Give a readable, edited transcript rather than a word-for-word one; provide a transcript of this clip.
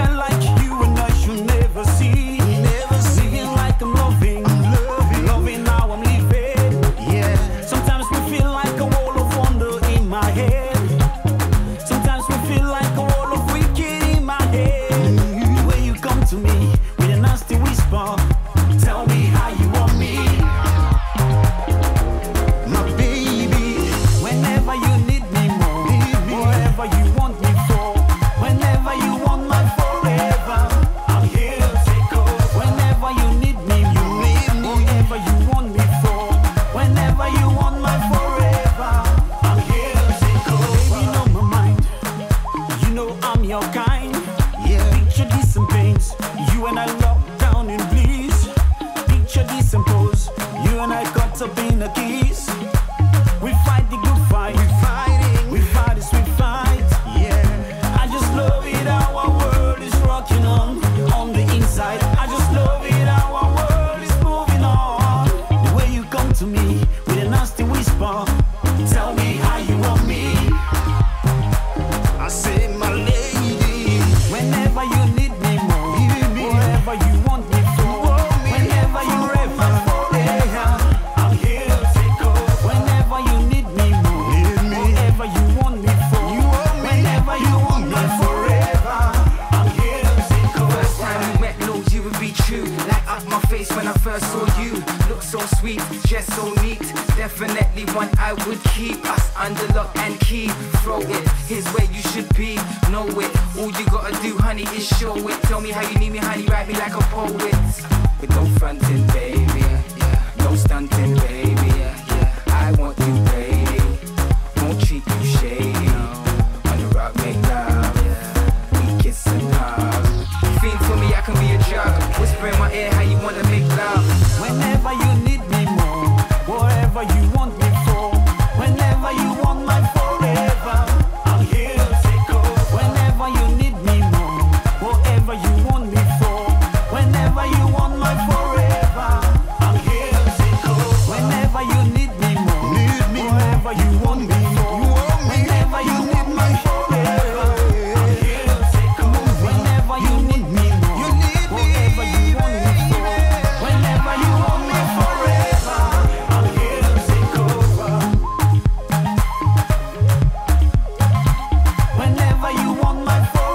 girl like you and I should never see. Living like I'm loving, loving how I'm living. Yeah. Sometimes we feel like a wall of wonder in my head. Sometimes we feel like a wall of wicked in my head. The way you come to me with a nasty whisper, tell me how you want me, my baby. Whenever you need me more, whatever you want me for, whenever you want my forever, I'm here to take over. Whenever you need me more, whatever you want me for, whenever you want my forever, I'm here to take over. Baby, you know my mind, you know I'm your kind. Yeah. Picture this and pains, you and I locked down in bliss. Picture this and pose, you and I caught up in a kiss. We fight the good fight, we fight the sweet fight. Yeah. I just love it how our world is rocking on the inside. I just love it how our world is moving on. The way you come to me with a nasty whisper, tell me how you want me. I say, my lady, whenever you need me more, whatever you want me for, whenever you want my forever, I'm here to take over. Whenever you need me more, whatever you want me for, whenever you want my forever, I'm here to take over. First time we met, know you would be true. Light up my face when I first saw you. Look so sweet, just so neat. Definitely one I would keep. Us under lock and key. Throw it, here's where you should be. Know it, all you gotta do, honey, is show it. Tell me how you need me, honey, write me like a poet. With no fronting, baby, no stunting, baby. I want you, baby, won't treat you shady. On the rock, make love, we kiss and hug. Fiend for me, I can be a drug. Whisper in my ear how you wanna make love. Whenever you need me more, whatever you want me for, whenever you want my forever, I'm here to take over. Whenever you need me more, whatever you want me for, whenever you want my forever, I'm here to take over. Whenever you need me more, whatever you want me for, whenever you need my forever, I'm here to take over. Whenever you need me more, whatever you want me for, whenever you want me forever, I'm here to take over. Whenever you want my forever.